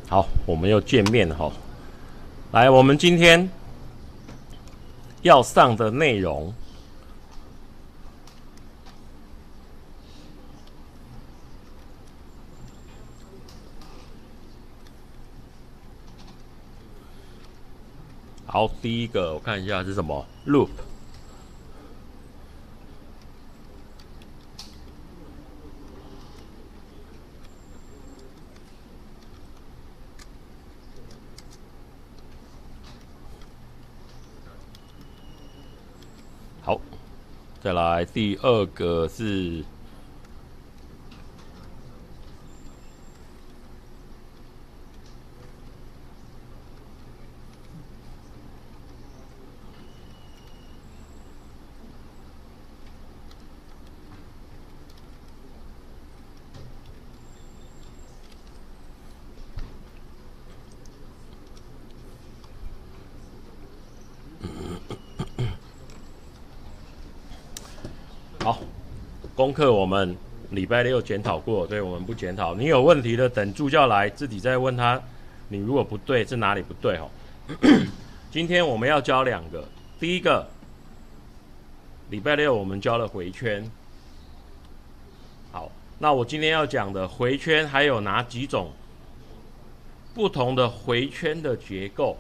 好，我们又见面哈。来，我们今天要上的内容，好，第一个我看一下是什么 loop。好，再来第二个是好功课，我们礼拜六检讨过，所以我们不检讨。你有问题的，等助教来自己再问他。你如果不对，是哪里不对哦？今天我们要教两个，第一个，礼拜六我们教了回圈。好，那我今天要讲的回圈还有哪几种不同的回圈的结构？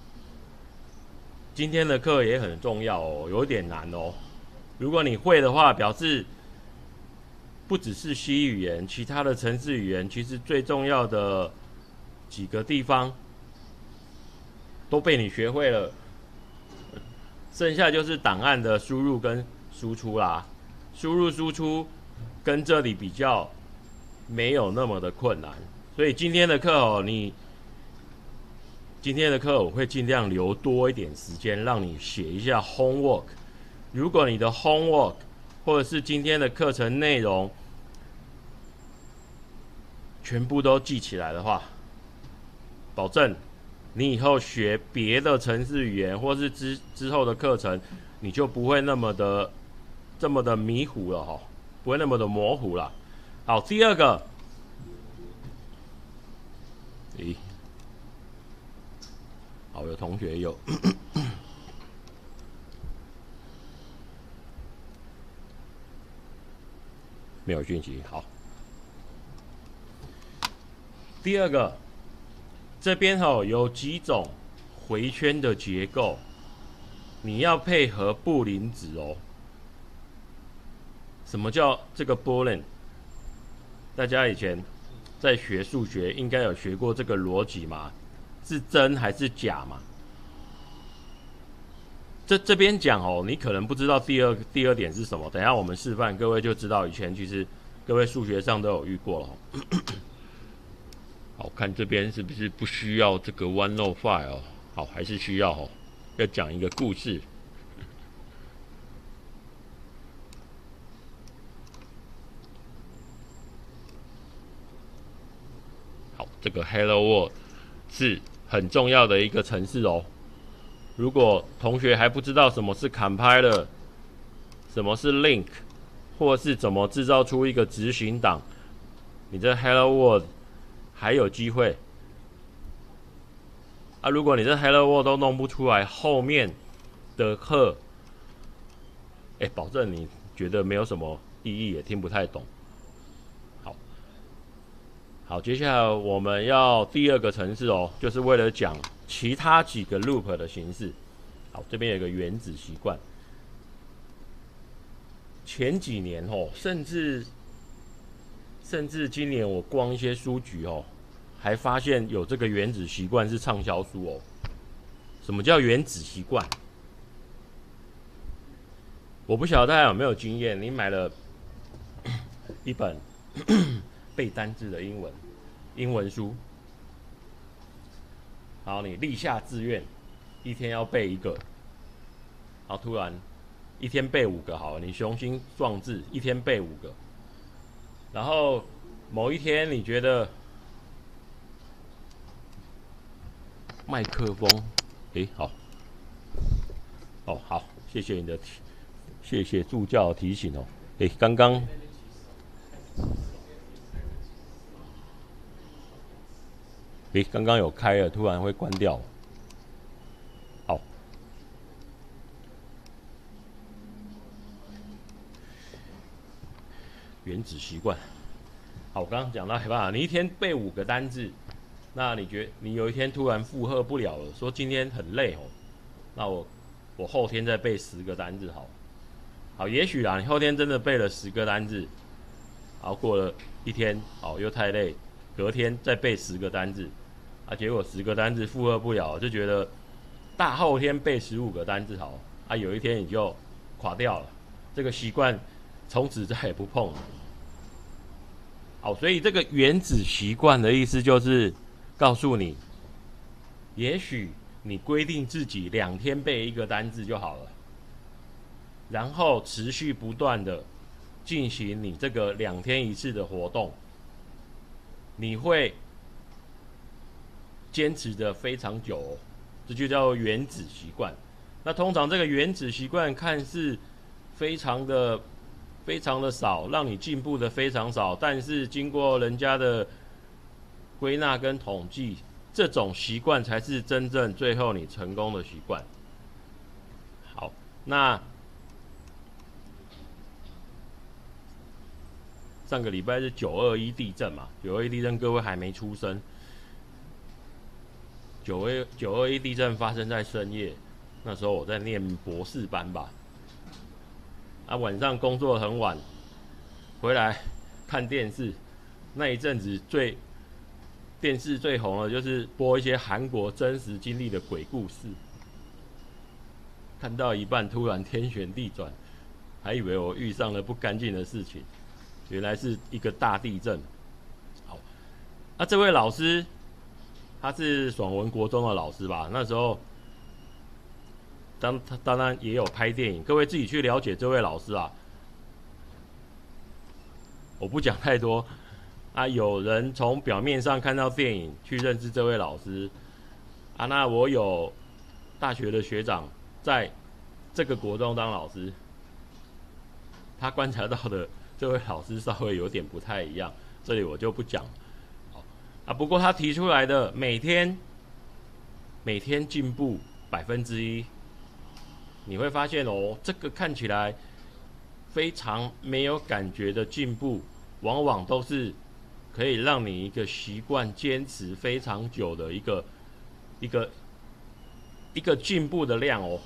今天的课也很重要哦，有点难哦。如果你会的话，表示不只是 C 语言，其他的程式语言其实最重要的几个地方都被你学会了，剩下就是档案的输入跟输出啦。输入输出跟这里比较没有那么的困难，所以今天的课哦，今天的课我会尽量留多一点时间让你写一下 homework。如果你的 homework 或者是今天的课程内容全部都记起来的话，保证你以后学别的程式语言或是之后的课程，你就不会这么的迷糊了哈，不会那么的模糊了。好，第二个，好，有同学有没有讯息？好，第二个，这边有几种回圈的结构，你要配合布林值哦。什么叫这个 Boolean？ 大家以前在学数学应该有学过这个逻辑嘛？是真还是假嘛？这边讲哦，你可能不知道第二点是什么，等一下我们示范，各位就知道。以前其实各位数学上都有遇过了。好，看这边是不是不需要这个 OneNote file？ 好，还是需要哦，要讲一个故事。好，这个 Hello World 是很重要的一个程式哦。如果同学还不知道什么是 compiler， 什么是 link， 或是怎么制造出一个执行档，你这 Hello World 还有机会啊！如果你这 Hello World 都弄不出来，后面的课，保证你觉得没有什么意义，也听不太懂。好，接下来我们要第二个程式哦，就是为了讲其他几个 loop 的形式。好，这边有个原子习惯。前几年哦，甚至今年我逛一些书局哦，还发现有这个原子习惯是畅销书哦。什么叫原子习惯？我不晓得大家有没有经验，你买了一本背单字的英文书，好，你立下志愿，一天要背一个，然后突然一天背5个好了，你雄心壮志，一天背5个，然后某一天你觉得麦克风，好，哦好，谢谢助教的提醒哦，刚刚。 诶，刚刚有开了，突然会关掉。好，原子习惯。好，我刚刚讲到一半，你一天背5个单字，那你有一天突然负荷不了了，说今天很累哦，那我后天再背10个单字好。好，也许啦，你后天真的背了10个单字，然后过了一天，哦又太累，隔天再背10个单字，啊结果10个单字负荷不了，就觉得大后天背15个单字好，啊有一天你就垮掉了，这个习惯从此再也不碰了。好，所以这个原子习惯的意思就是告诉你，也许你规定自己2天背1个单字就好了，然后持续不断的进行你这个2天1次的活动，你会坚持的非常久哦，这就叫原子习惯。那通常这个原子习惯看似非常的少，让你进步的非常少，但是经过人家的归纳跟统计，这种习惯才是真正最后你成功的习惯。好，那上个礼拜是921地震嘛，921地震各位还没出生。921地震发生在深夜，那时候我在念博士班吧，晚上工作很晚，回来看电视，那一阵子电视最红的就是播一些韩国真实经历的鬼故事，看到一半突然天旋地转，还以为我遇上了不干净的事情，原来是一个大地震。好，那这位老师他是爽文国中的老师吧？那时候当然也有拍电影，各位自己去了解这位老师啊。我不讲太多啊，有人从表面上看到电影去认识这位老师啊。那我有大学的学长在这个国中当老师，他观察到的这位老师稍微有点不太一样，这里我就不讲。不过他提出来的每天进步1%，你会发现哦，这个看起来非常没有感觉的进步，往往都是可以让你一个习惯坚持非常久的一个进步的量哦。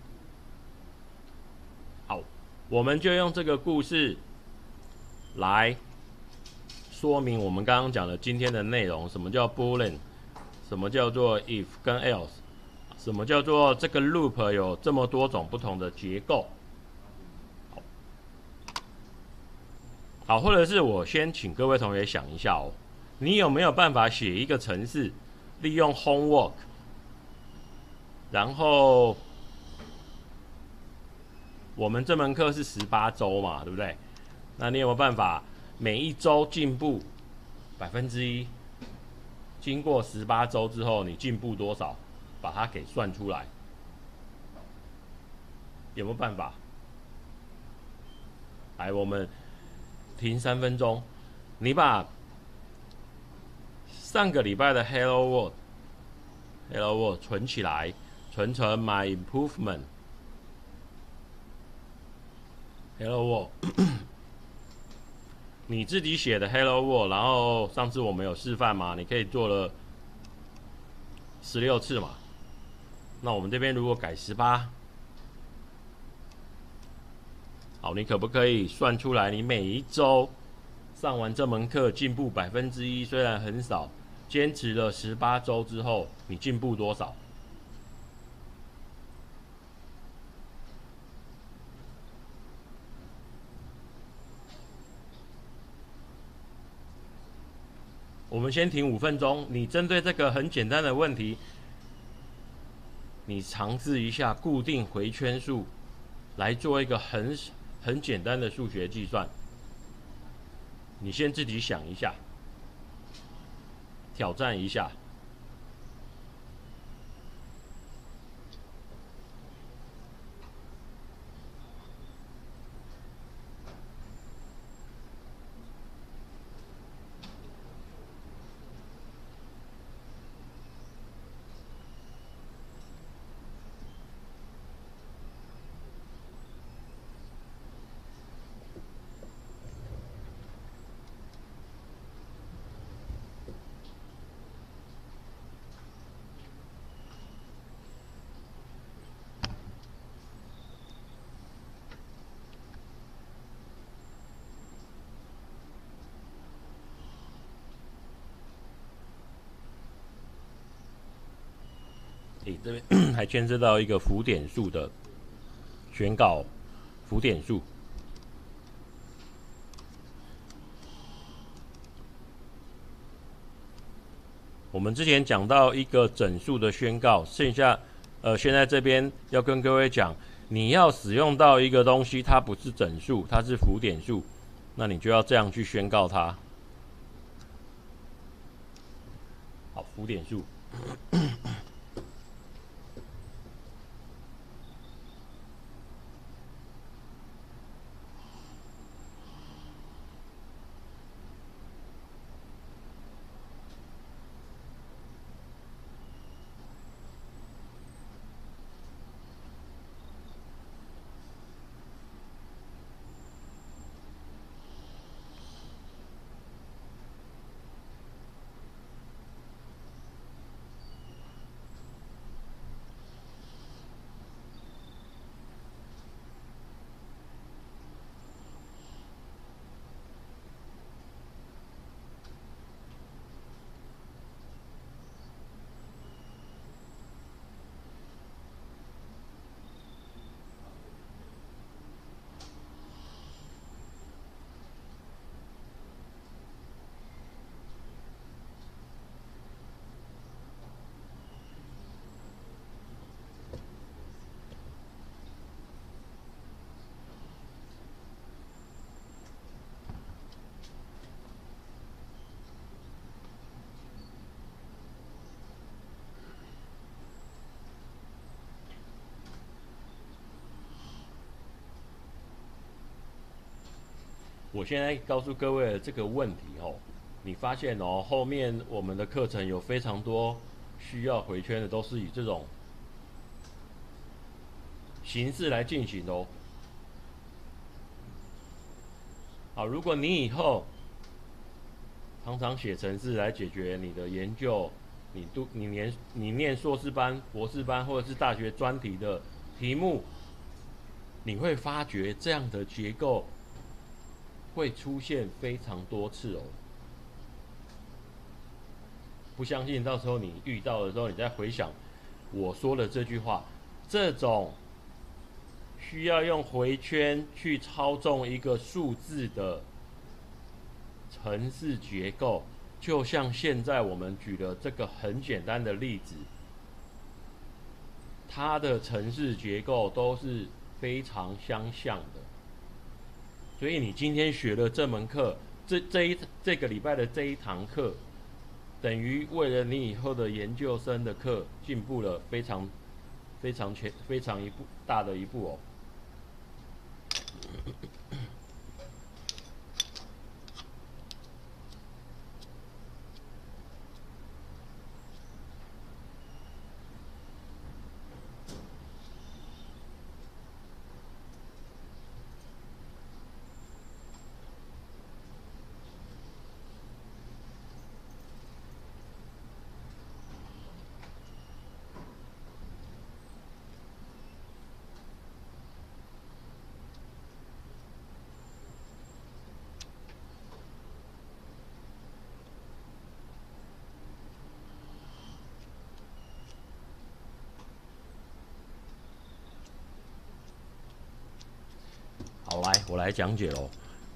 好，我们就用这个故事来说明我们刚刚讲的今天的内容。什么叫 Boolean？ 什么叫做 if 跟 else？ 什么叫做这个 loop 有这么多种不同的结构？好，或者是我先请各位同学想一下哦，你有没有办法写一个程式，利用 homework， 然后我们这门课是18周嘛，对不对？那你有没有办法每一周进步1%？经过18周之后，你进步多少？把它给算出来，有没有办法？来，我们停3分钟，你把上个礼拜的 Hello World 存起来，存成 My Improvement Hello World 你自己写的 Hello World， 然后上次我们有示范嘛，你可以做了16次嘛。那我们这边如果改18，好，你可不可以算出来？你每一周上完这门课进步1%，虽然很少，坚持了18周之后，你进步多少？我们先停5分钟，你针对这个很简单的问题，你尝试一下固定回圈数，来做一个很简单的数学计算。你先自己想一下，挑战一下。 这边还牵涉到一个浮点数的宣告，浮点数。我们之前讲到一个整数的宣告，剩下现在这边要跟各位讲，你要使用到一个东西，它不是整数，它是浮点数，那你就要这样去宣告它。好，浮点数。我现在告诉各位这个问题哦，你发现哦，后面我们的课程有非常多需要回圈的，都是以这种形式来进行的哦。好，如果你以后常常写程式来解决你的研究，你念硕士班、博士班或者是大学专题的题目，你会发觉这样的结构会出现非常多次哦。不相信到时候你遇到的时候，你再回想我说的这句话，这种需要用回圈去操纵一个数字的程式结构，就像现在我们举的这个很简单的例子，它的程式结构都是非常相像的。所以你今天学了这门课，这个礼拜的这一堂课，等于为了你以后的研究生的课进步了非常大的一步哦。好，我来讲解喽。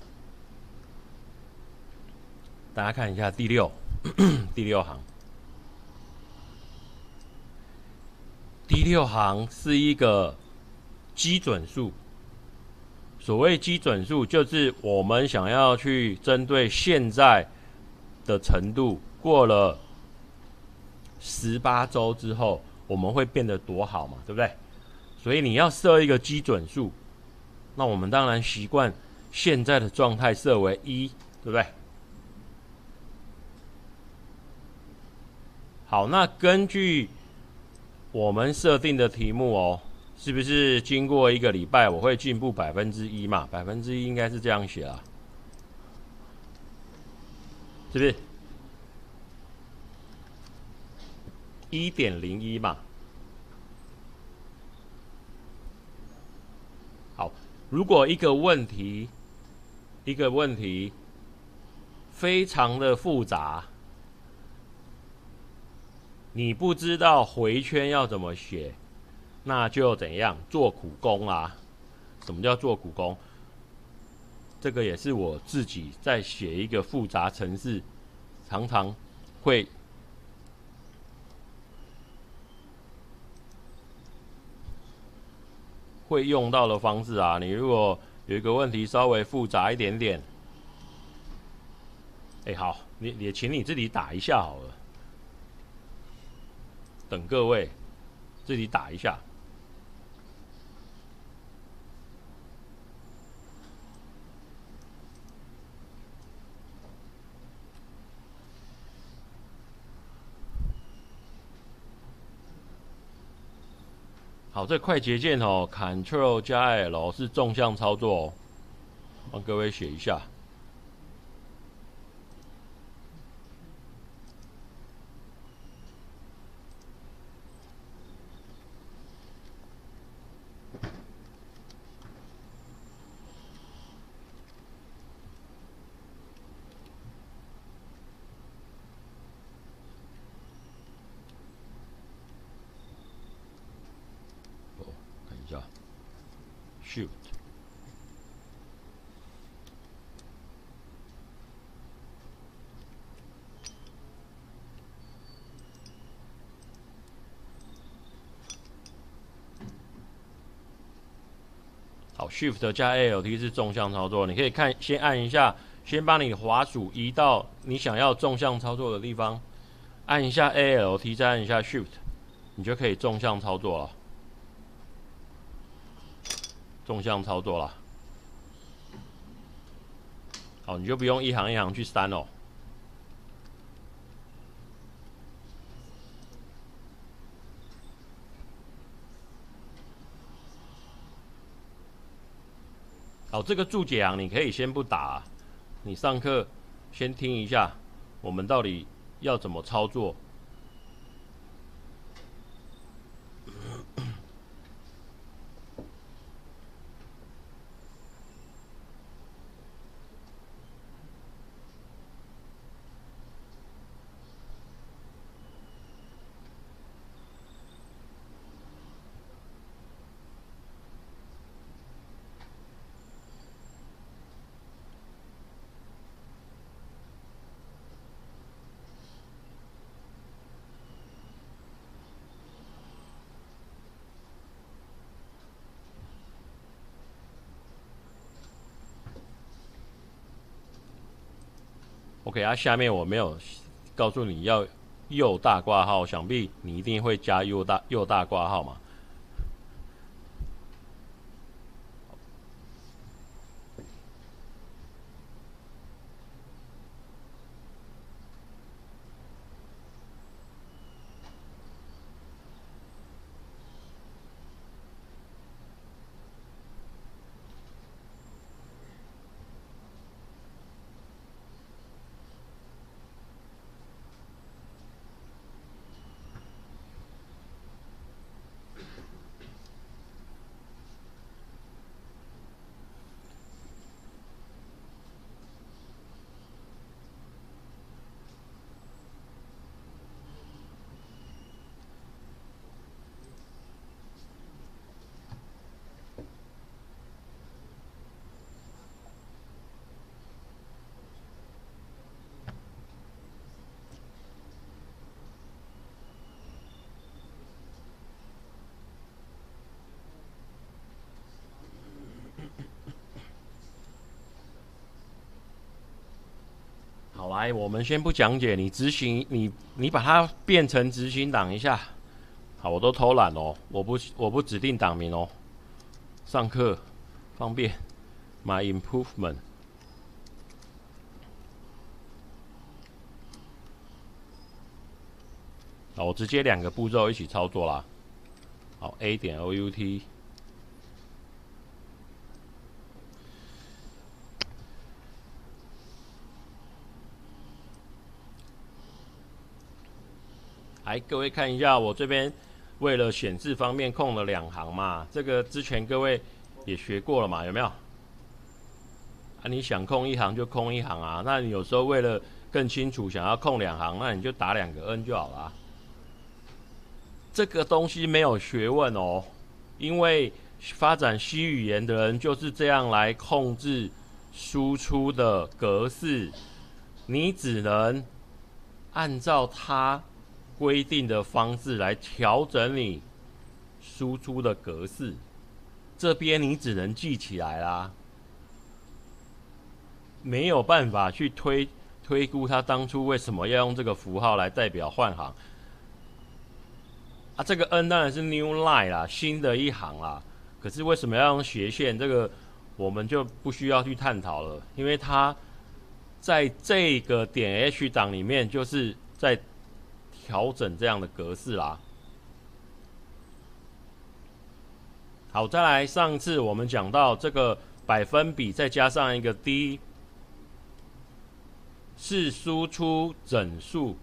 大家看一下第六行，第六行是一个基准数。所谓基准数，就是我们想要去针对现在的程度，过了18周之后，我们会变得多好嘛，对不对？所以你要设一个基准数。那我们当然习惯现在的状态设为1，对不对？好，那根据我们设定的题目哦，是不是经过一个礼拜我会进步1%嘛？1%应该是这样写啊，是不是？1.01嘛。好，如果一个问题非常的复杂， 你不知道回圈要怎么写，那就怎样做苦工啦。什么叫做苦工？这个也是我自己在写一个复杂程式，常常会用到的方式啊。你如果有一个问题稍微复杂一点点，好，你请你自己打一下好了，等各位自己打一下。好，这快捷键哦 ，Ctrl 加 L 是纵向操作哦，帮各位写一下。看一下 ，Shift。好 ，Shift 加 Alt 是纵向操作，你可以看，先按一下，先把你滑鼠移到你想要纵向操作的地方，按一下 Alt， 再按一下 Shift， 你就可以纵向操作了。纵向操作了，好，你就不用一行一行去删哦。好，这个注解行你可以先不打，你上课先听一下，我们到底要怎么操作。OK 啊，下面我没有告诉你要右大括号，想必你一定会加右大括号嘛。好，来，我们先不讲解，你执行，你把它变成执行档一下。好，我都偷懒哦，我不指定档名哦。上课方便 ，My improvement。好，我直接2个步骤一起操作啦。好 ，A 点 OUT。来，各位看一下，我这边为了显示方面空了2行嘛，这个之前各位也学过了嘛，有没有？啊，你想空1行就空1行啊，那你有时候为了更清楚想要空2行，那你就打2个 N 就好了。 这个东西没有学问哦，因为发展 C 语言的人就是这样来控制输出的格式，你只能按照它规定的方式来调整你输出的格式，这边你只能记起来啦，没有办法去推估他当初为什么要用这个符号来代表换行啊。这个 N 当然是 new line 啦，新的一行啦。可是为什么要用斜线？这个我们就不需要去探讨了，因为它在这个点 H 档里面就是在调整这样的格式啦。好，再来，上次我们讲到这个百分比再加上一个 D 是输出整数，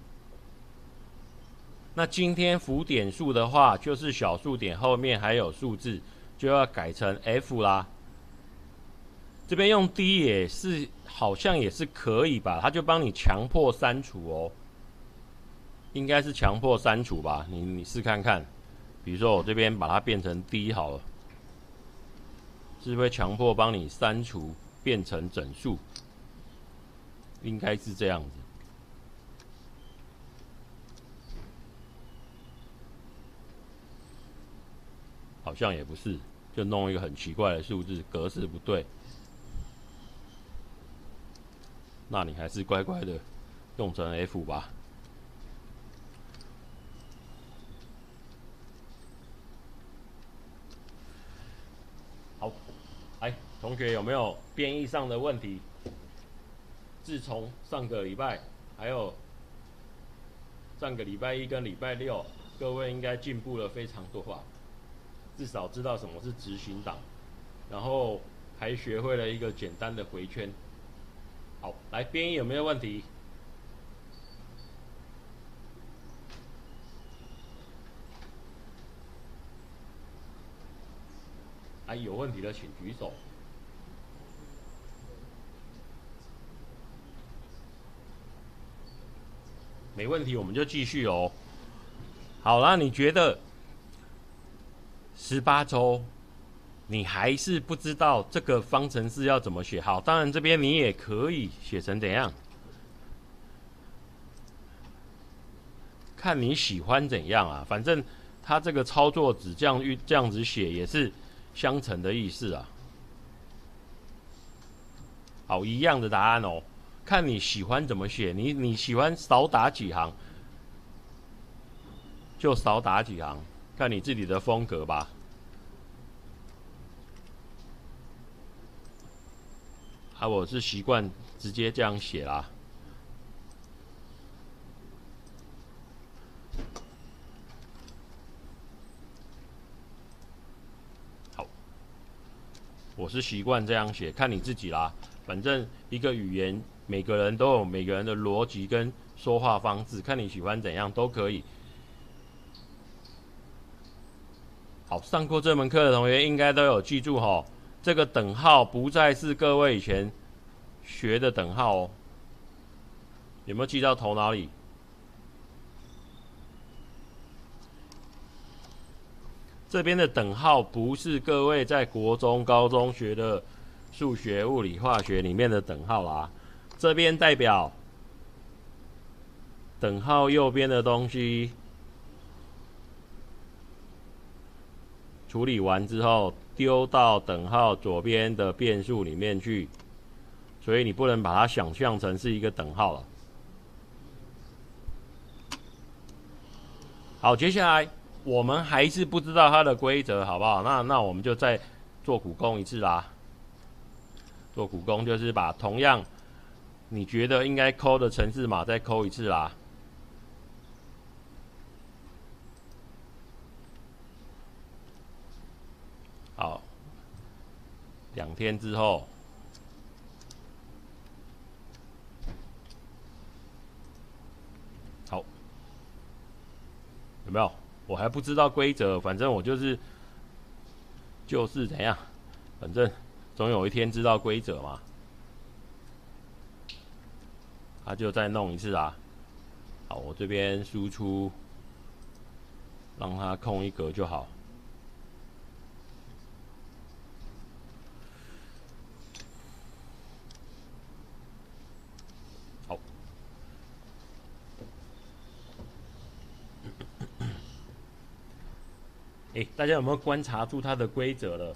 那今天浮点数的话，就是小数点后面还有数字，就要改成 F 啦。这边用 D 也是好像也是可以吧，它就帮你强迫删除哦，应该是强迫删除吧？你试看看，比如说我这边把它变成 D 好了，是不是会强迫帮你删除变成整数？应该是这样子。好像也不是，就弄一个很奇怪的数字，格式不对。那你还是乖乖的用成 F 吧。好，来，同学有没有编译上的问题？自从上个礼拜，还有上个礼拜一跟礼拜六，各位应该进步了非常多吧？至少知道什么是执行档，然后还学会了一个简单的回圈。好，来编译有没有问题？哎，有问题的请举手。没问题，我们就继续哦。好啦，你觉得18周，你还是不知道这个方程式要怎么写？好，当然这边你也可以写成怎样，看你喜欢怎样啊。反正它这个操作纸这样子写也是相乘的意思啊。好，一样的答案哦。看你喜欢怎么写，你喜欢少打几行，就少打几行，看你自己的风格吧。啊，我是习惯直接这样写啦。好，我是习惯这样写，看你自己啦。反正一个语言，每个人都有每个人的逻辑跟说话方式，看你喜欢怎样都可以。好，上过这门课的同学应该都有记住吼，这个等号不再是各位以前学的等号哦。有没有记到头脑里？这边的等号不是各位在国中、高中学的数学、物理、化学里面的等号啦。这边代表等号右边的东西处理完之后，丢到等号左边的变数里面去，所以你不能把它想象成是一个等号了。好，接下来我们还是不知道它的规则，好不好？那我们就再做苦工一次啦。做苦工就是把同样你觉得应该抠的程式码再抠一次啦。好，2天之后，好，有没有？我还不知道规则，反正我就是怎样，反正总有一天知道规则嘛。就再弄一次啊。好，我这边输出让它空一格就好。好，大家有没有观察出它的规则了？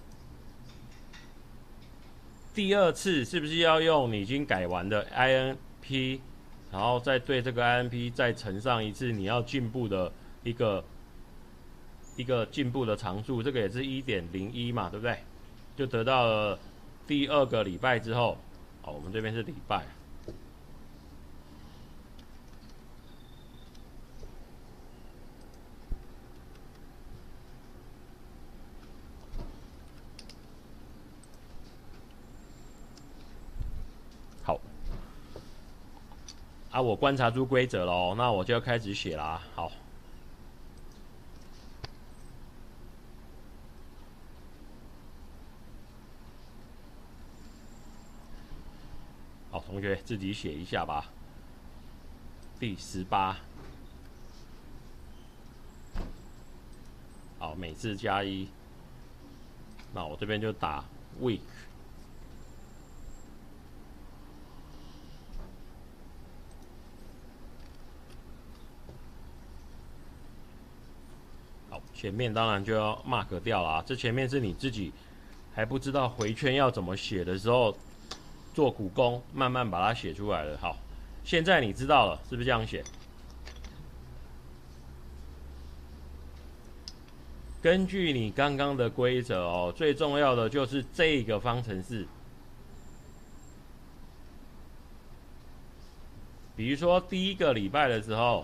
第二次是不是要用你已经改完的 INP， 然后再对这个 INP 再乘上一次你要进步的一个进步的常数，这个也是 1.01 嘛，对不对？就得到了第2个礼拜之后，我们这边是礼拜。好，我观察出规则了，那我就要开始写啦。好。好，同学自己写一下吧。第18，好，每次加1，那我这边就打 week。好，前面当然就要 mark 掉了啊，这前面是你自己还不知道回圈要怎么写的时候，做苦工，慢慢把它写出来了。好，现在你知道了，是不是这样写？根据你刚刚的规则最重要的就是这个方程式。比如说第1个礼拜的时候，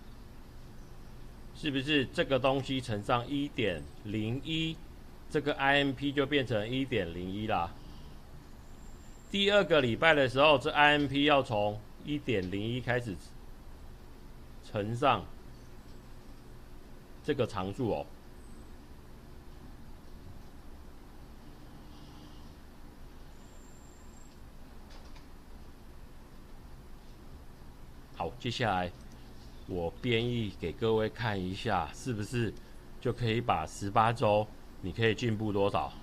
是不是这个东西乘上 1.01， 这个 INP 就变成 1.01 啦。第2个礼拜的时候，这 INP 要从 1.01 开始乘上这个常数好，接下来我编译给各位看一下，是不是就可以把18周你可以进步多少？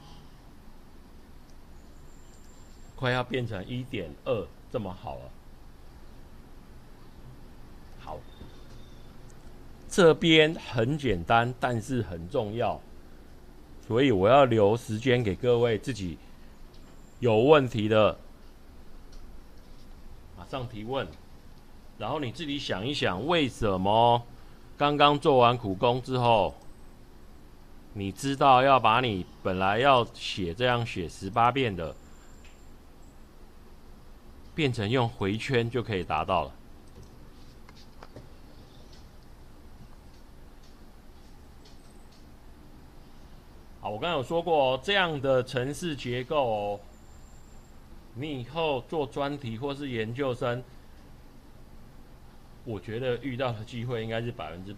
快要变成 1.2 这么好了。好，这边很简单，但是很重要，所以我要留时间给各位自己有问题的马上提问。然后你自己想一想，为什么刚刚做完苦工之后，你知道要把你本来要这样写18遍的，变成用回圈就可以达到了。好，我刚刚有说过这样的程式结构你以后做专题或是研究生，我觉得遇到的机会应该是100%。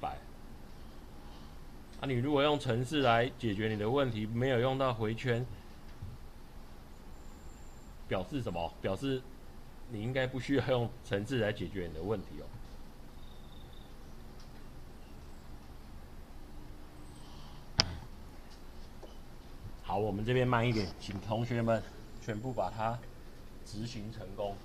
你如果用程式来解决你的问题，没有用到回圈，表示什么？表示你应该不需要用程式来解决你的问题好，我们这边慢一点，请同学们全部把它执行成功。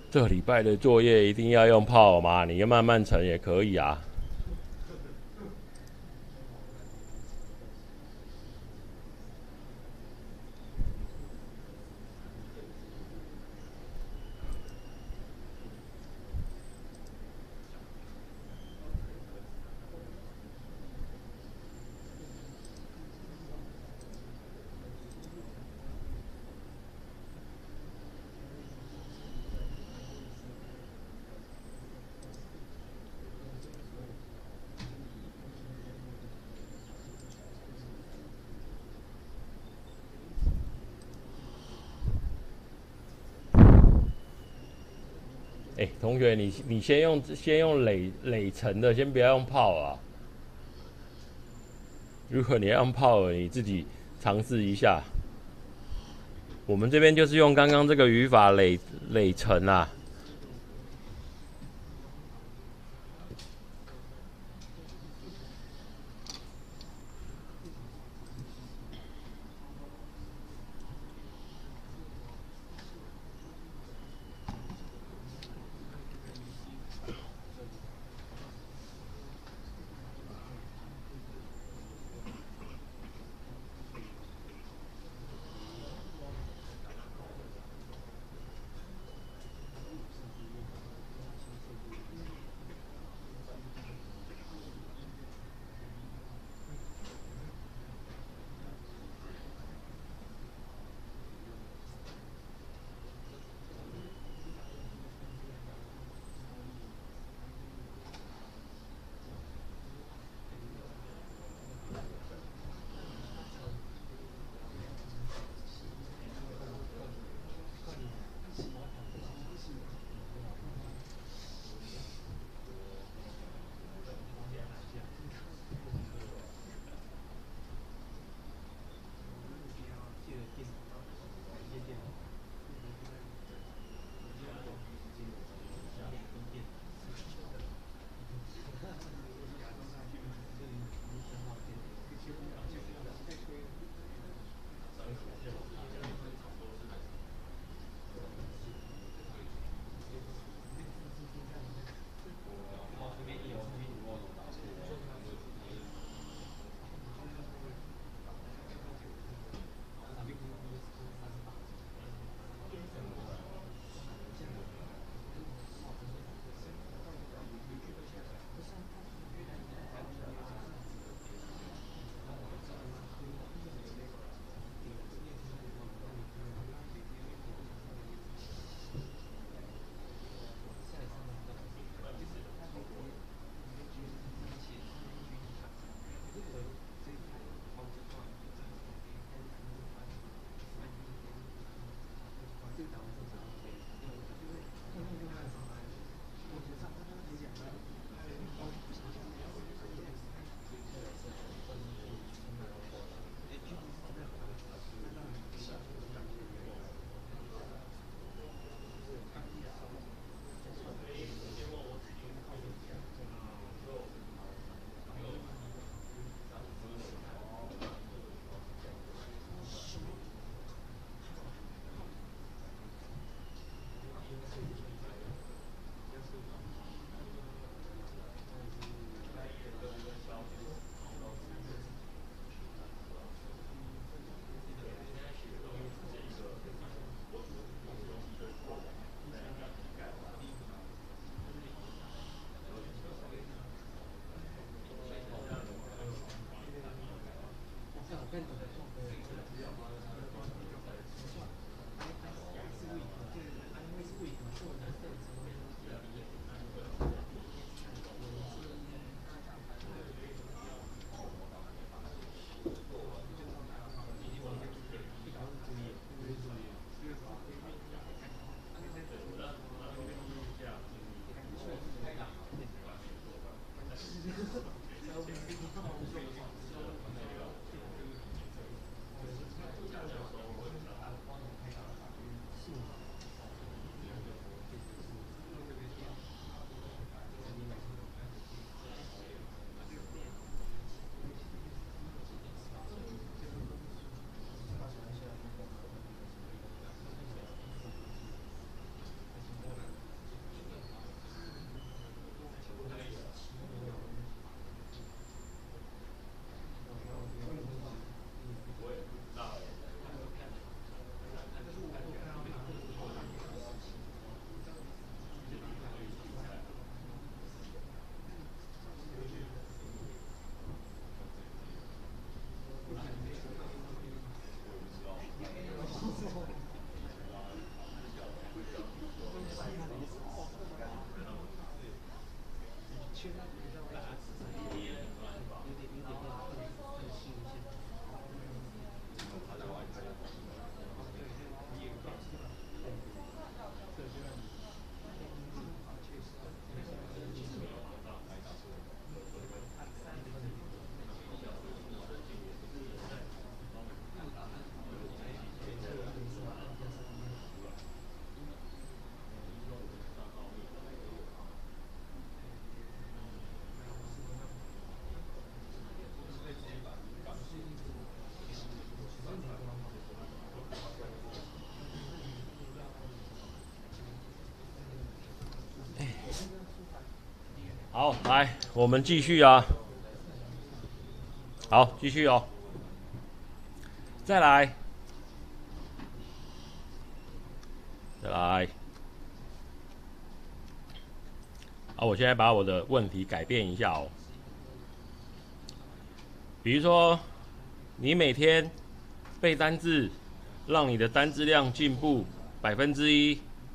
这个礼拜的作业一定要用泡吗？你慢慢盛也可以啊。同学，你先用垒成的，先不要用泡啊。如果你要用泡的，你自己尝试一下。我们这边就是用刚刚这个语法垒成啊。 好，来，我们继续啊。好，继续哦。再来，再来。好，我现在把我的问题改变一下哦。比如说，你每天背单字，让你的单字量进步1%，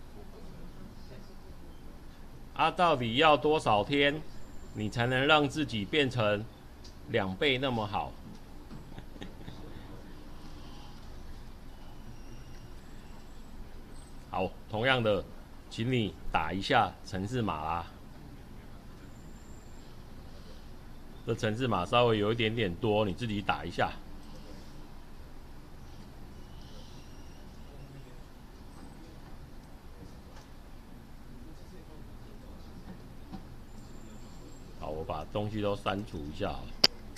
到底要多少天，你才能让自己变成2倍那么好？好，同样的，请你打一下程式码啦。这程式码稍微有一点点多，你自己打一下。好，我把东西都删除一下好了。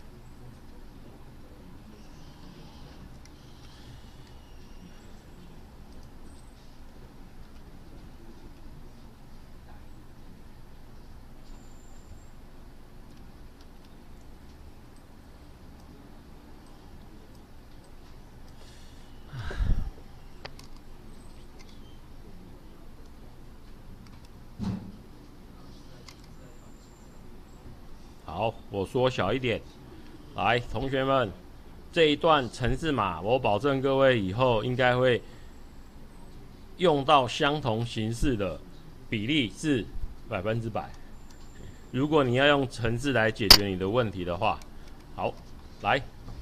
好，我缩小一点。来，同学们，这一段程式码，我保证各位以后应该会用到相同形式的比例是100%。如果你要用程式来解决你的问题的话，好，来，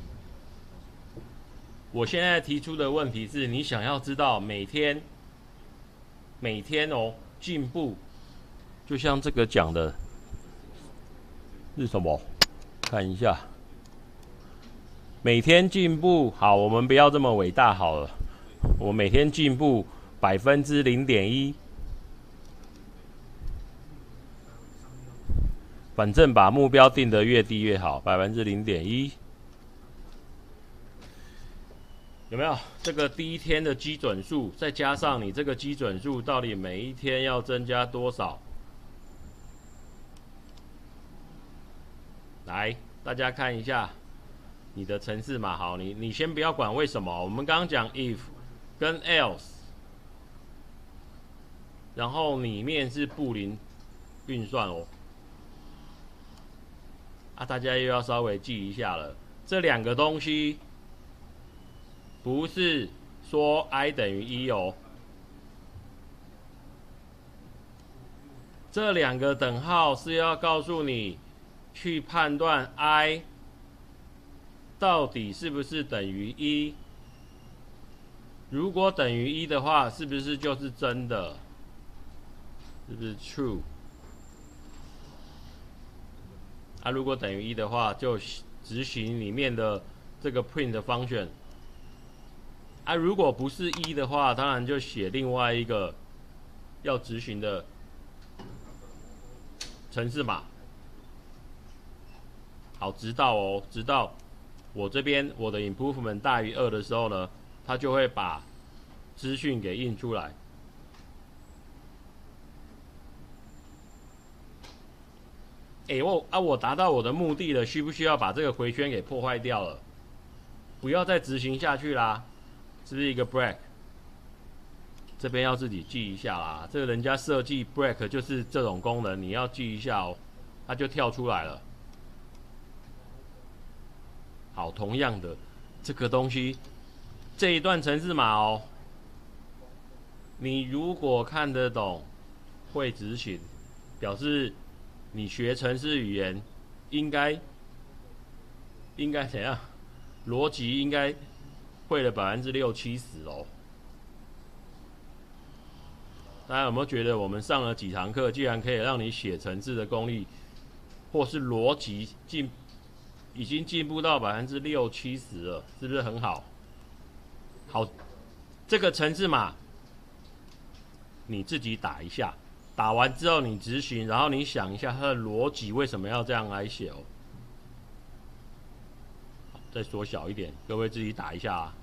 我现在提出的问题是你想要知道每天哦进步，就像这个讲的是什么？看一下，每天进步。好，我们不要这么伟大好了，我每天进步0.1%。反正把目标定得越低越好，0.1%。有没有？这个第一天的基准数，再加上你这个基准数到底每一天要增加多少？来，大家看一下你的程式码。好，你先不要管为什么，我们刚刚讲 if 跟 else， 然后里面是布林运算哦。大家又要稍微记一下了，这两个东西不是说 i 等于1哦，这两个等号是要告诉你去判断 i 到底是不是等于1。如果等于1的话，是不是就是真的？是不是 true？如果等于1的话，就执行里面的这个 print function。如果不是1的话，当然就写另外一个要执行的程式码。好，直到我这边我的 improvement 大于2的时候呢，它就会把资讯给印出来。我达到我的目的了，需不需要把这个回圈给破坏掉了？不要再执行下去啦，是不是一个 break？ 这边要自己记一下啦，这个人家设计 break 就是这种功能，你要记一下哦，它就跳出来了。好，同样的这个东西，这一段程式码哦，你如果看得懂，会执行，表示你学程式语言应该怎样？逻辑应该会了60-70%哦。大家有没有觉得我们上了几堂课，既然可以让你写程式的功力，或是逻辑已经进步到60-70%了，是不是很好？好，这个程式码你自己打一下，打完之后你执行，然后你想一下它的逻辑为什么要这样来写哦。再缩小一点，各位自己打一下啊。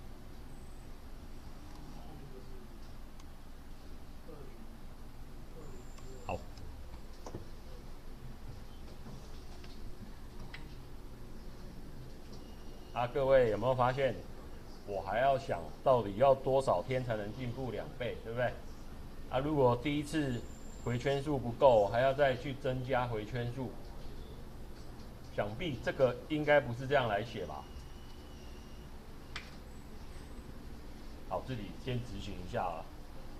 好， 啊，各位有没有发现，我还要想到底要多少天才能进步2倍，对不对？啊，如果第一次回圈数不够，还要再去增加回圈数，想必这个应该不是这样来写吧？好，自己先执行一下啊。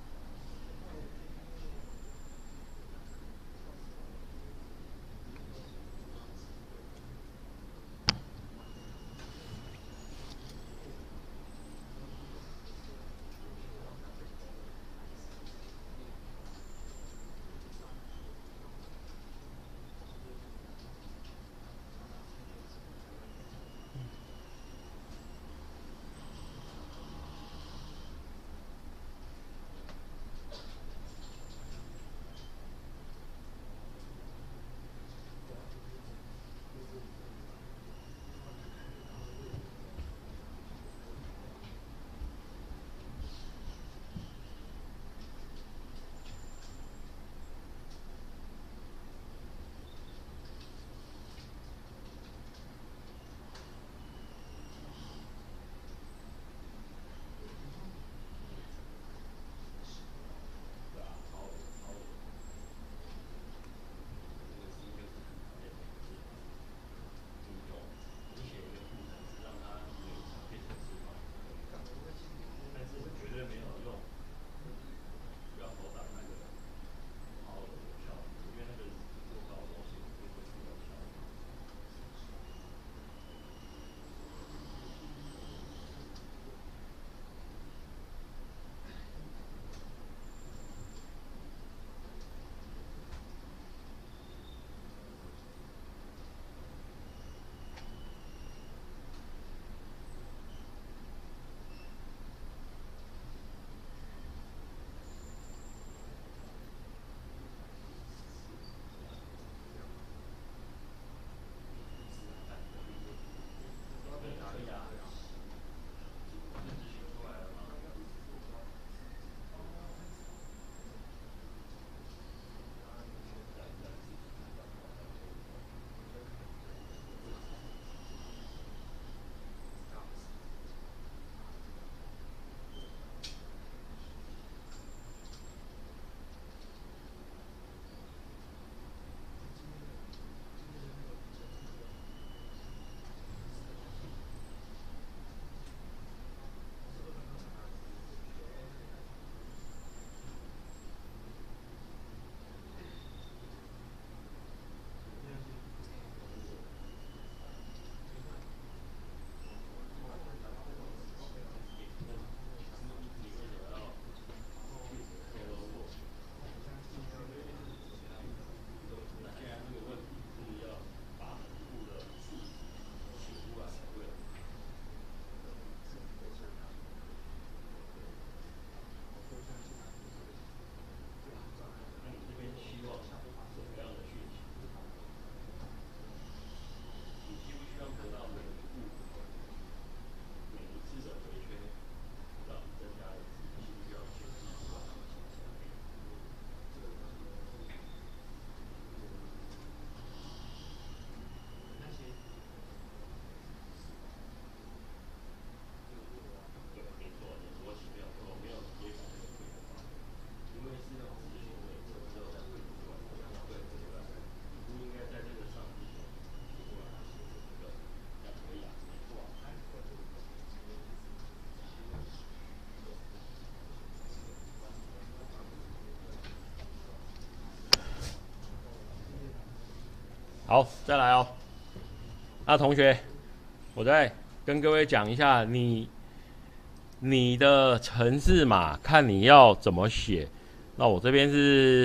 好，再来哦。那同学，我再跟各位讲一下，你的程式码看你要怎么写。那我这边是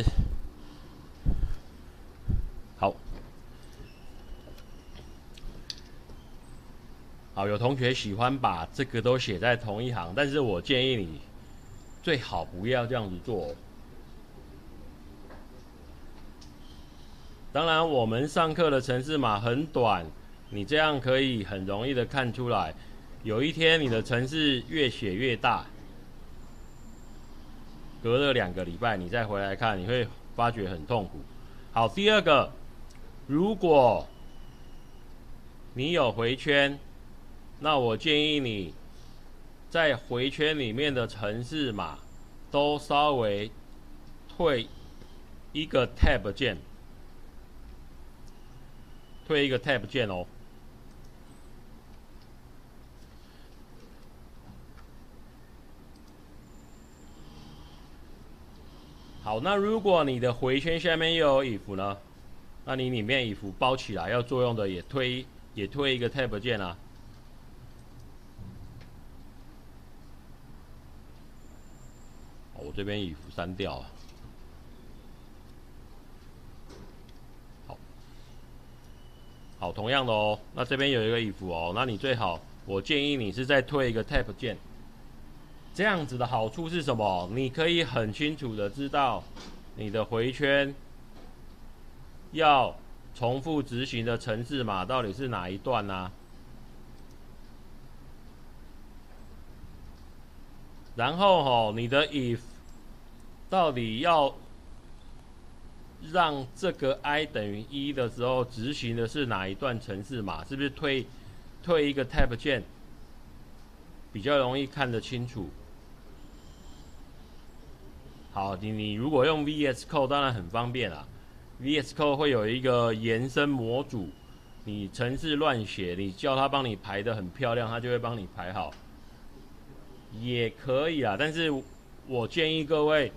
好，好，有同学喜欢把这个都写在同一行，但是我建议你最好不要这样子做。当然，我们上课的程式码很短，你这样可以很容易的看出来。有一天你的程式越写越大，隔了2个礼拜你再回来看，你会发觉很痛苦。好，第二个，如果你有回圈， 那我建议你在回圈里面的程式码都稍微退一个 Tab 键，退一个 Tab 键哦。好，那如果你的回圈下面又有 if 呢？那你里面 if 包起来要作用的也推一个 Tab 键啊。我这边 if 删掉啊。好，同样的哦。那这边有一个 if 哦，那你最好，我建议你是再推一个 Tab 键。这样子的好处是什么？你可以很清楚的知道你的回圈要重复执行的程式码到底是哪一段啊？然后你的 if 到底要让这个 i 等于1的时候执行的是哪一段程式码？是不是推一个 Tab 键比较容易看得清楚？好，你如果用 VS Code 当然很方便啦。VS Code 会有一个延伸模组，你程式乱写，你叫它帮你排得很漂亮，它就会帮你排好，也可以啦。但是我建议各位，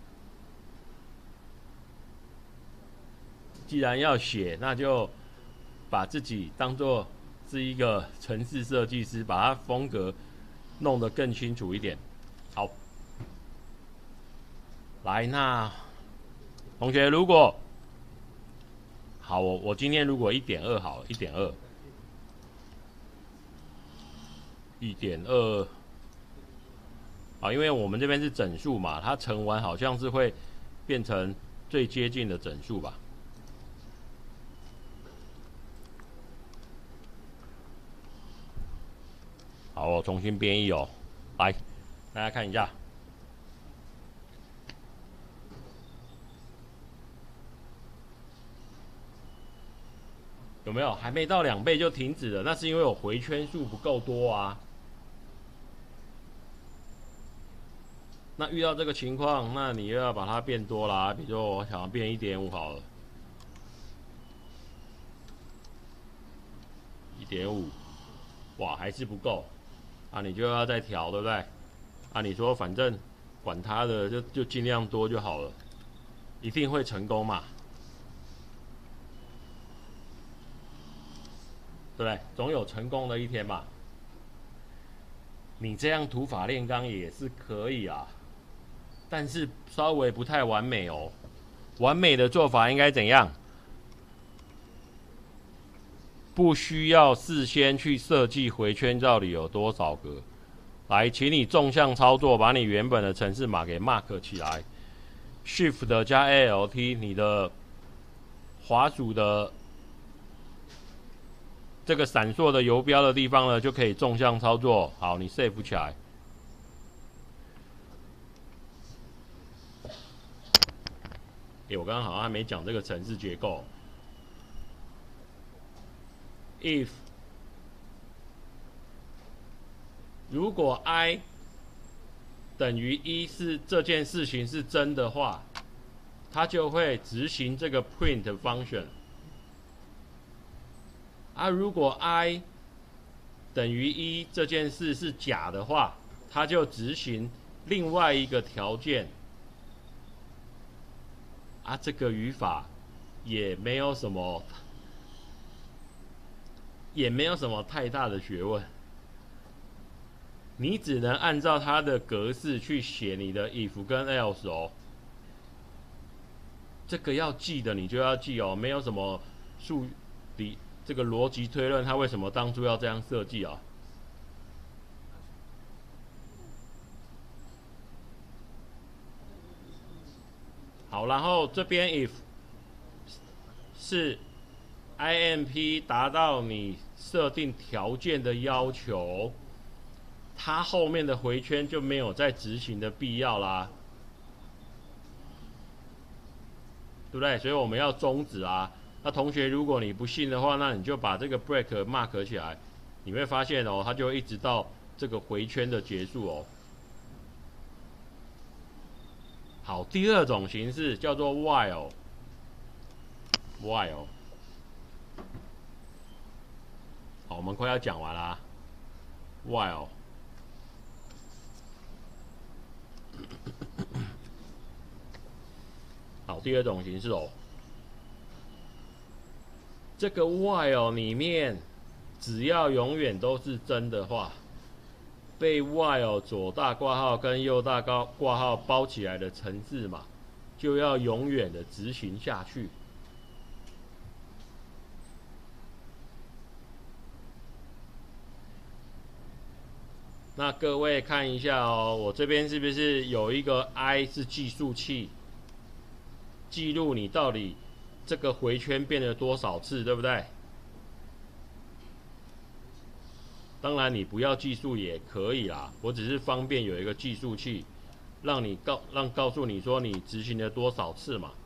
既然要写，那就把自己当作是一个程式设计师，把它风格弄得更清楚一点。好，来，那同学如果好，我今天如果 1.2 好了 1.2，好，因为我们这边是整数嘛，它乘完好像是会变成最接近的整数吧。好，我重新编译哦，来，大家看一下。有没有还没到2倍就停止了？那是因为我回圈数不够多啊。那遇到这个情况，那你又要把它变多啦。比如说我想要变1.5好了，1.5，哇，还是不够，啊，你就要再调，对不对？啊，你说反正管它的，就尽量多就好了，一定会成功嘛。对不对？总有成功的一天嘛。你这样土法炼钢也是可以啊，但是稍微不太完美哦。完美的做法应该怎样？不需要事先去设计回圈到底有多少格。来，请你纵向操作，把你原本的程式码给 mark 起来。Shift 加 Alt， 你的滑鼠的这个闪烁的游标的地方呢，就可以纵向操作。好，你 save 起来。我刚刚好像还没讲这个程式结构。if 如果 i 等于1是这件事情是真的话，它就会执行这个 print function。啊，如果 i 等于1这件事是假的话，它就执行另外一个条件。啊，这个语法也没有什么太大的学问，你只能按照它的格式去写你的 if 跟 else 哦。这个要记的你就要记哦，没有什么数理这个逻辑推论，它为什么当初要这样设计啊？好，然后这边 if 是 IMP 达到你设定条件的要求，它后面的回圈就没有再执行的必要啦，对不对？所以我们要终止啊。那同学，如果你不信的话，那你就把这个 break mark 起来。 你会发现哦，它就一直到这个回圈的结束哦。好，第二种形式叫做 while。好，我们快要讲完啦。while。好，第二种形式哦。这个 while 里面，只要永远都是真的话，被 while 左大括号跟右大括号包起来的程式码，就要永远的执行下去。那各位看一下哦，我这边是不是有一个 I 是计数器，记录你到底这个回圈变了多少次，对不对？当然你不要计数也可以啦，我只是方便有一个计数器，让告诉你说你执行了多少次嘛。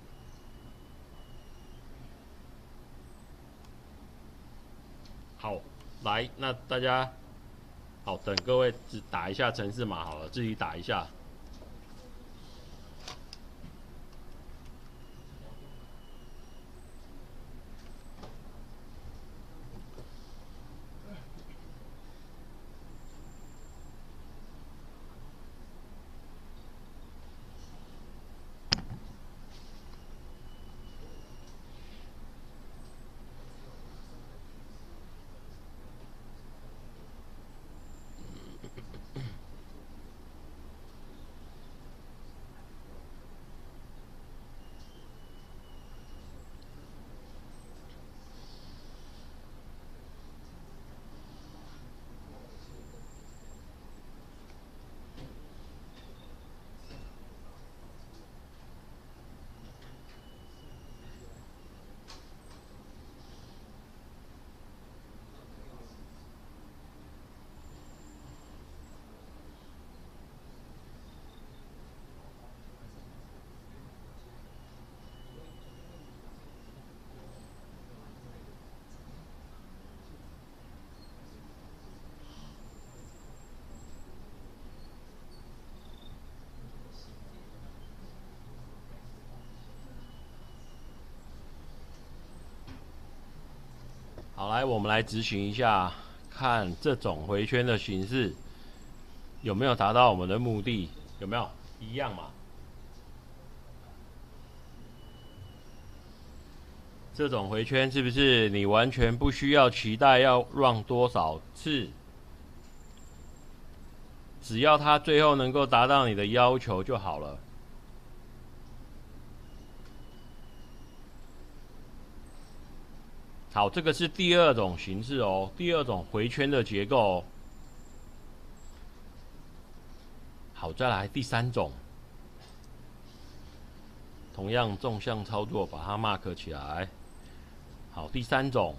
好，来，那大家好，等各位打一下程式码好了，自己打一下。好，来，我们来执行一下，看这种回圈的形式有没有达到我们的目的？有没有一样嘛？这种回圈是不是你完全不需要期待要run多少次？只要它最后能够达到你的要求就好了。好，这个是第二种形式哦，第二种回圈的结构哦。好，再来第三种，同样纵向操作，把它 mark 起来。好，第三种。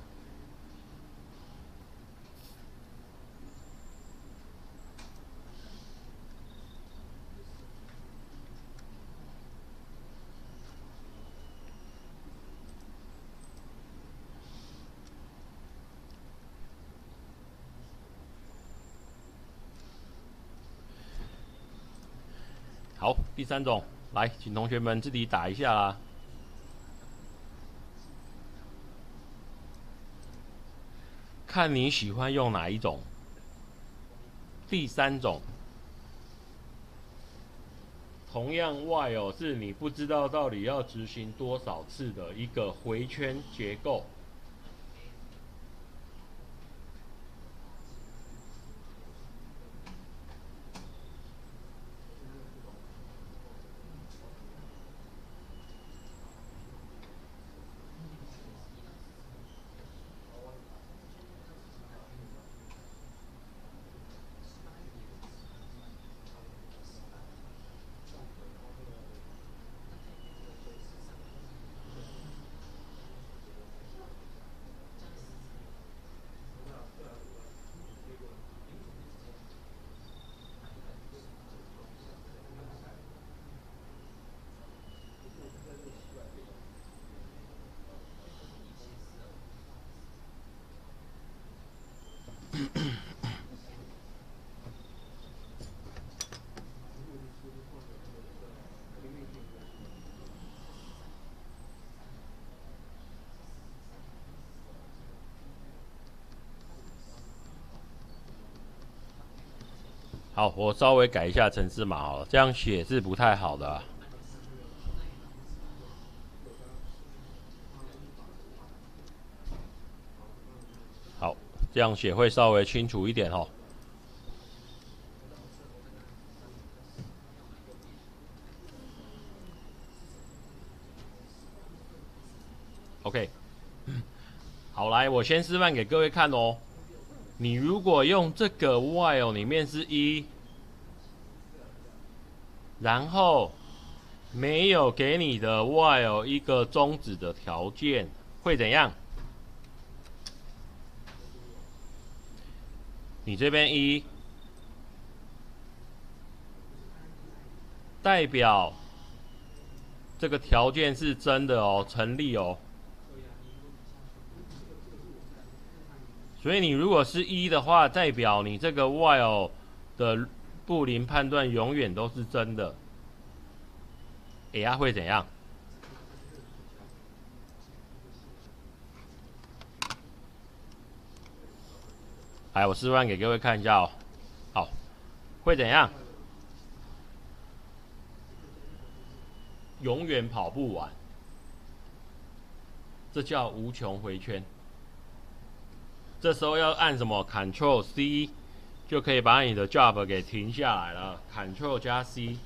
好，第三种，来，请同学们自己打一下啦。看你喜欢用哪一种。第三种，同样 while 是你不知道到底要执行多少次的一个回圈结构。 好，我稍微改一下程式码好了，这样写是不太好的啊。好，这样写会稍微清楚一点哦。OK， 好，来，我先示范给各位看哦。你如果用这个 while 里面是一，然后没有给你的 while 一个终止的条件，会怎样？你这边一代表这个条件是真的哦，成立哦。所以你如果是一的话，代表你这个 while 的布林判断永远都是真的。会怎样？来，我示范给各位看一下哦。好，会怎样？永远跑不完，这叫无穷回圈。这时候要按什么 ？Ctrl C 就可以把你的 job 给停下来了。Ctrl 加 C。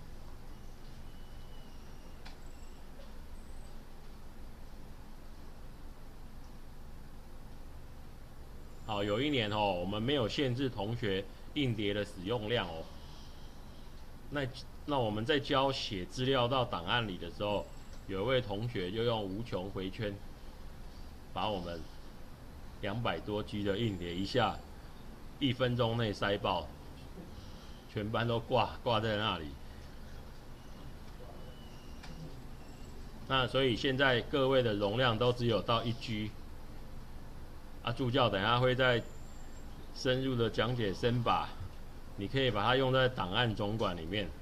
好，有一年哦，我们没有限制同学硬碟的使用量哦。那我们在教写资料到档案里的时候，有一位同学就用无穷回圈，把我们200多 G 的硬碟一下1分钟内塞爆，全班都挂在那里。那所以现在各位的容量都只有到1G。助教等一下会再深入的讲解升把，你可以把它用在档案总管里面。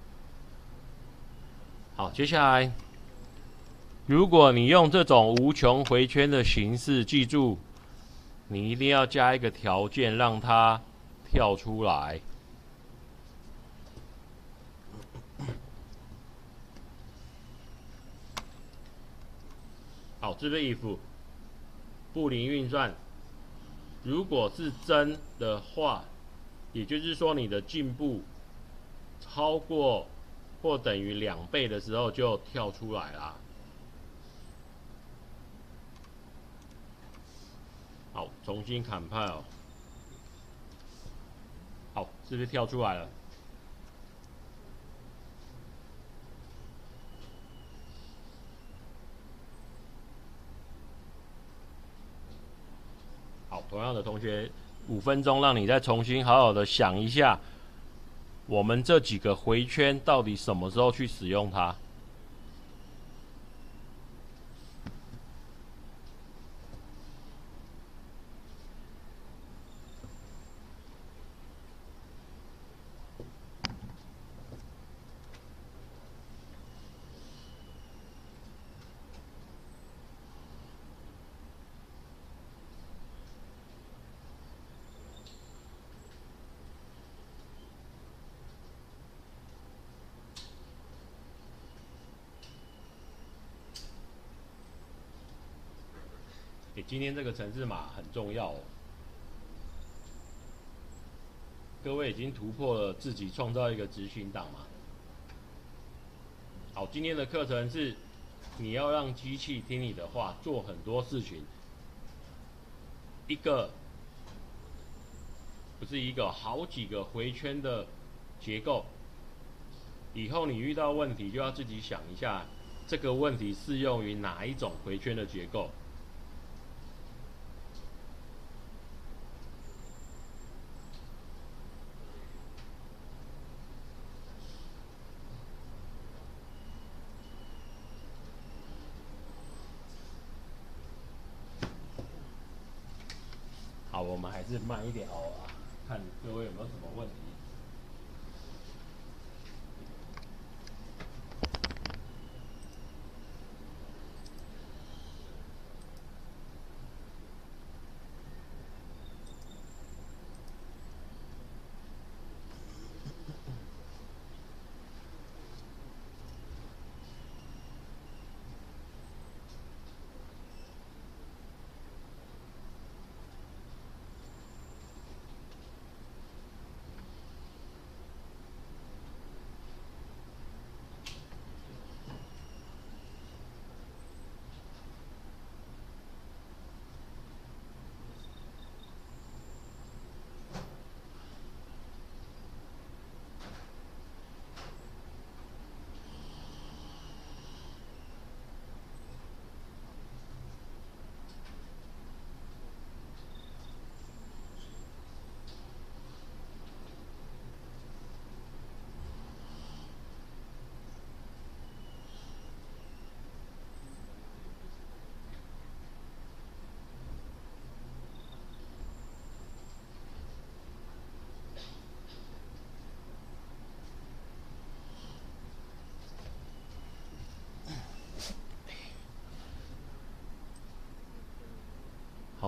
好，接下来，如果你用这种无穷回圈的形式，记住，你一定要加一个条件，让它跳出来。好，这个 if 布林运算，如果是真的话，也就是说你的进步超过或等于2倍的时候，就跳出来啦。好，重新compile。好，是不是跳出来了？好，同样的同学，5分钟让你再重新好好的想一下，我们这几个回圈到底什么时候去使用它？今天这个程式码很重要哦。各位已经突破了自己创造一个执行档嘛？好，今天的课程是你要让机器听你的话，做很多事情。一个不是一个，好几个回圈的结构。以后你遇到问题就要自己想一下，这个问题适用于哪一种回圈的结构。好，我们还是慢一点好了，看各位有没有什么问题。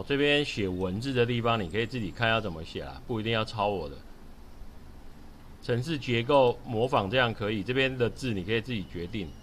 好，这边写文字的地方，你可以自己看要怎么写啦，不一定要抄我的。程式结构模仿这样可以，这边的字你可以自己决定。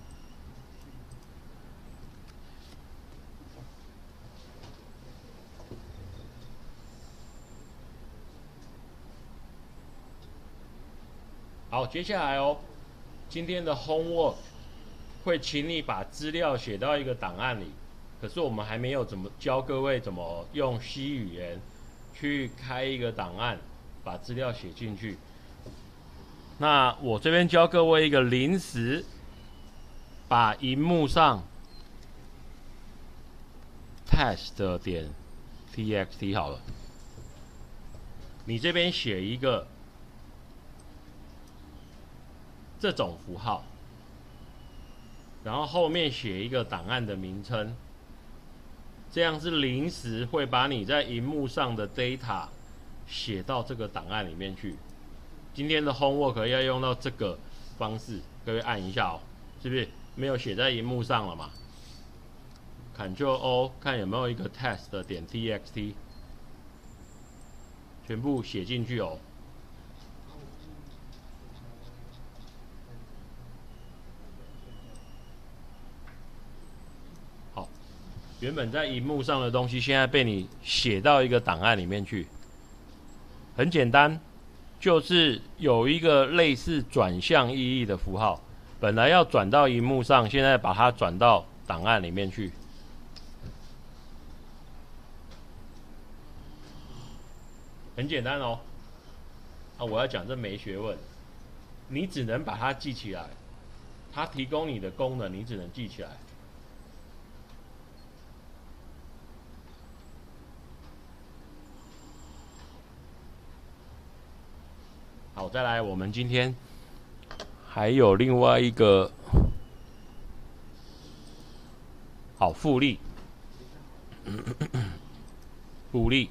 好，接下来哦，今天的 homework 会请你把资料写到一个档案里，可是我们还没有怎么教各位怎么用 C 语言去开一个档案，把资料写进去。那我这边教各位一个临时把荧幕上 test 点 txt 好了，你这边写一个这种符号，然后后面写一个档案的名称，这样是临时会把你在荧幕上的 data 写到这个档案里面去。今天的 homework 要用到这个方式，各位按一下哦，是不是没有写在荧幕上了嘛 ？Ctrl O 看有没有一个 test 点 txt， 全部写进去哦。好，原本在荧幕上的东西，现在被你写到一个档案里面去，很简单。就是有一个类似转向意义的符号，本来要转到荧幕上，现在把它转到档案里面去。很简单哦。我要讲这没学问，你只能把它记起来。它提供你的功能，你只能记起来。好，再来，我们今天还有另外一个，好，复利，复利，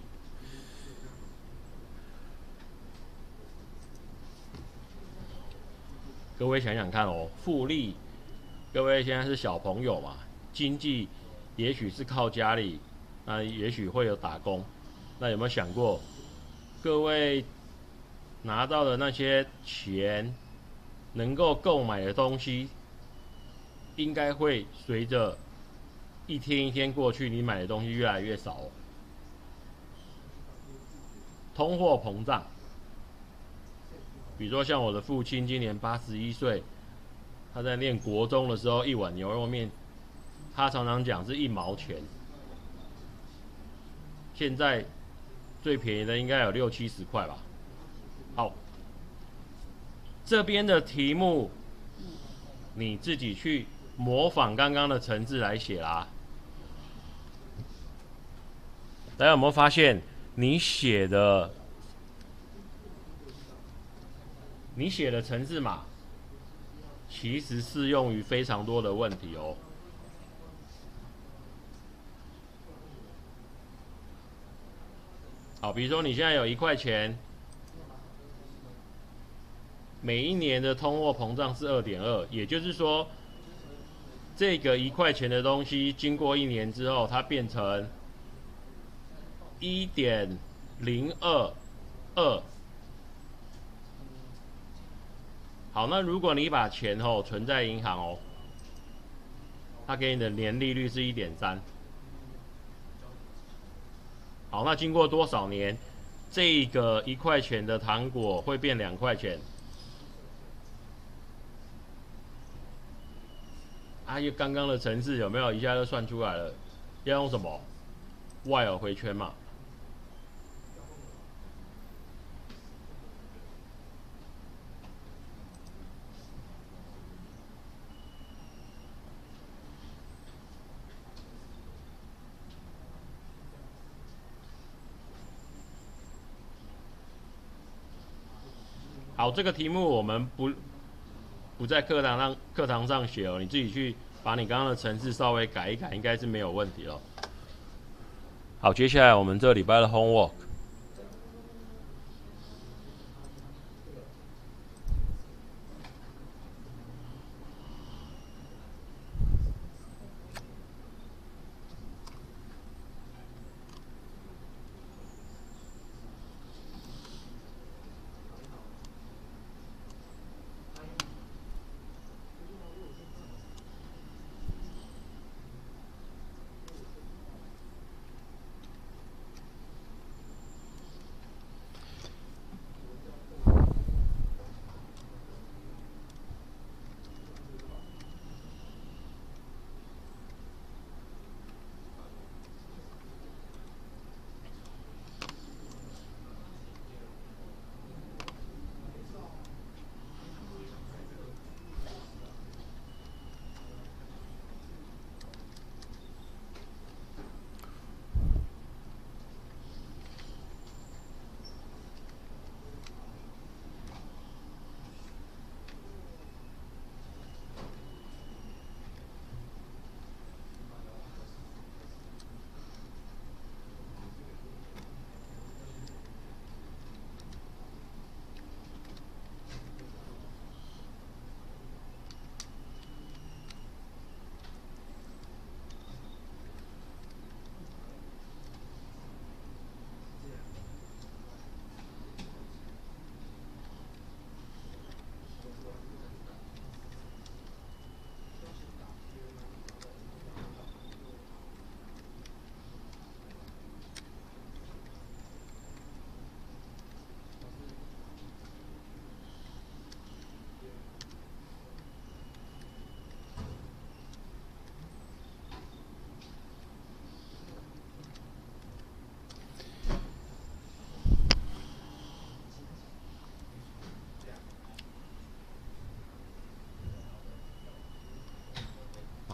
各位想想看哦，复利，各位现在是小朋友嘛，经济也许是靠家里，那也许会有打工，那有没有想过，各位拿到的那些钱，能够购买的东西，应该会随着一天一天过去，你买的东西越来越少哦。通货膨胀，比如说像我的父亲今年81岁，他在念国中的时候，一碗牛肉面，他常常讲是1毛钱，现在最便宜的应该有60、70块吧。好，这边的题目你自己去模仿刚刚的程式来写啦。大家有没有发现，你写的程式码，其实适用于非常多的问题哦。好，比如说你现在有1块钱，每一年的通货膨胀是2.2，也就是说，这个1块钱的东西，经过1年之后，它变成1.022。好，那如果你把钱存在银行哦，它给你的年利率是1.3。好，那经过多少年，这个1块钱的糖果会变2块钱？刚刚的程式有没有一下就算出来了？要用什么 ？while 回圈嘛。好，这个题目我们不在课堂上写哦，你自己去把你刚刚的程式稍微改一改，应该是没有问题了。好，接下来我们这礼拜的 homework。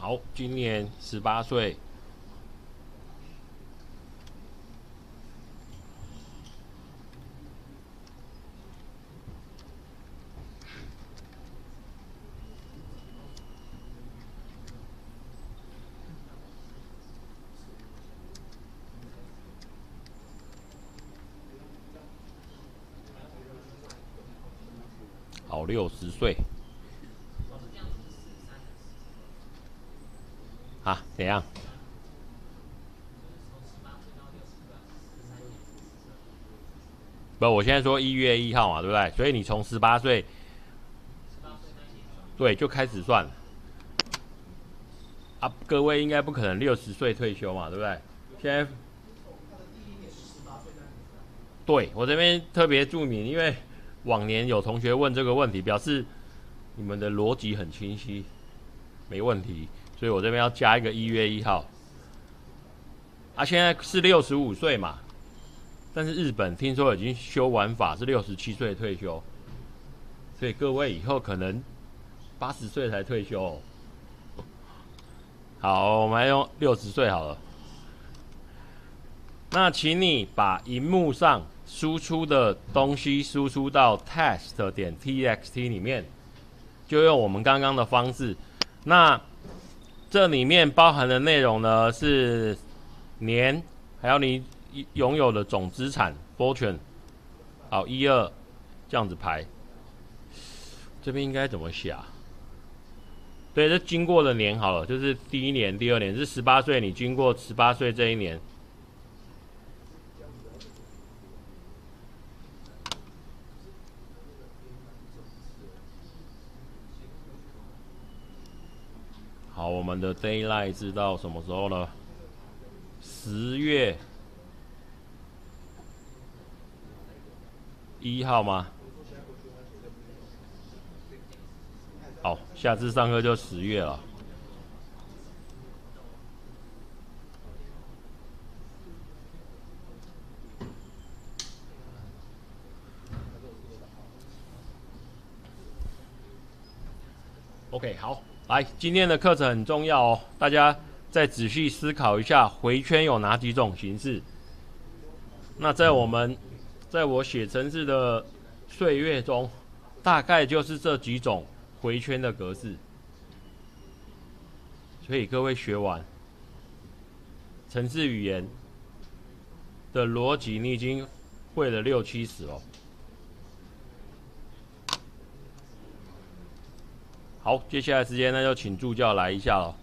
好，今年18岁。好，60岁。啊，怎样？不，我现在说1月1号嘛，对不对？所以你从18岁，对，就开始算。啊，各位应该不可能60岁退休嘛，对不对？现在，对我这边特别注明，因为往年有同学问这个问题，表示你们的逻辑很清晰，没问题，所以我这边要加一个1月1号。啊，现在是65岁嘛，但是日本听说已经修完法，是67岁退休，所以各位以后可能80岁才退休哦。好，我们来用60岁好了。那请你把荧幕上输出的东西输出到 test.txt 里面，就用我们刚刚的方式。那这里面包含的内容呢是年，还有你拥有的总资产 fortune。好，1、2这样子排。这边应该怎么写啊？对，这经过的年好了，就是第1年、第2年是18岁，你经过18岁这一年。好，我们的 daylight 是到什么时候呢？10月1号吗？好，下次上课就10月了。OK， 好，来，今天的课程很重要哦，大家再仔细思考一下，回圈有哪几种形式？那在我写程式的岁月中，大概就是这几种回圈的格式。所以各位学完程式语言的逻辑，你已经会了60-70了。好，接下来时间呢，就请助教来一下了。